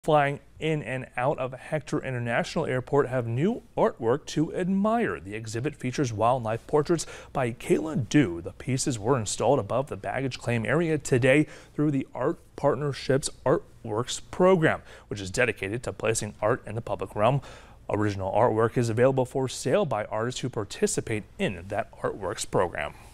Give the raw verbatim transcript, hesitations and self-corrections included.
Flying in and out of Hector International Airport have new artwork to admire. The exhibit features wildlife portraits by Kayla Dew. The pieces were installed above the baggage claim area today through the Art Partnerships Artworks program, which is dedicated to placing art in the public realm. Original artwork is available for sale by artists who participate in that Artworks program.